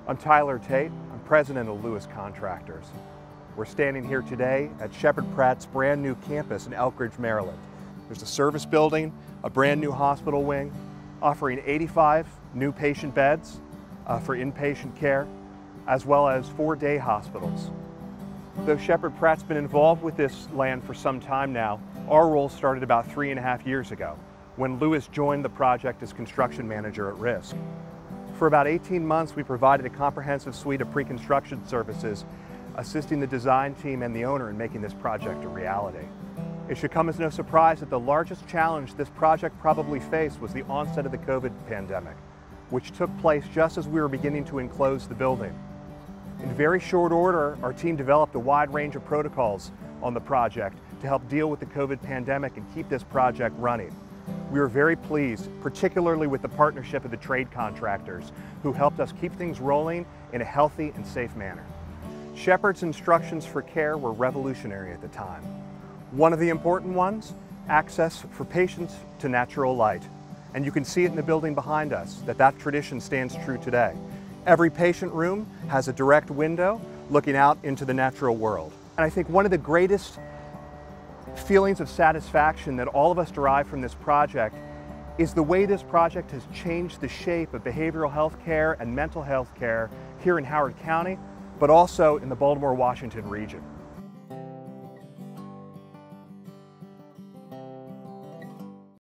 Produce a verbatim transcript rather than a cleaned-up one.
I'm Tyler Tate. I'm president of Lewis Contractors. We're standing here today at Sheppard Pratt's brand new campus in Elkridge, Maryland. There's a service building, a brand new hospital wing, offering eighty-five new patient beds uh, for inpatient care, as well as four day hospitals. Though Sheppard Pratt's been involved with this land for some time now, our role started about three and a half years ago, when Lewis joined the project as construction manager at risk. For about eighteen months, we provided a comprehensive suite of pre-construction services, assisting the design team and the owner in making this project a reality. It should come as no surprise that the largest challenge this project probably faced was the onset of the COVID pandemic, which took place just as we were beginning to enclose the building. In very short order, our team developed a wide range of protocols on the project to help deal with the COVID pandemic and keep this project running. We were very pleased, particularly with the partnership of the trade contractors, who helped us keep things rolling in a healthy and safe manner. Sheppard's instructions for care were revolutionary at the time. One of the important ones, access for patients to natural light. And you can see it in the building behind us, that that tradition stands true today. Every patient room has a direct window looking out into the natural world. And I think one of the greatest feelings of satisfaction that all of us derive from this project is the way this project has changed the shape of behavioral health care and mental health care here in Howard County, but also in the Baltimore, Washington region.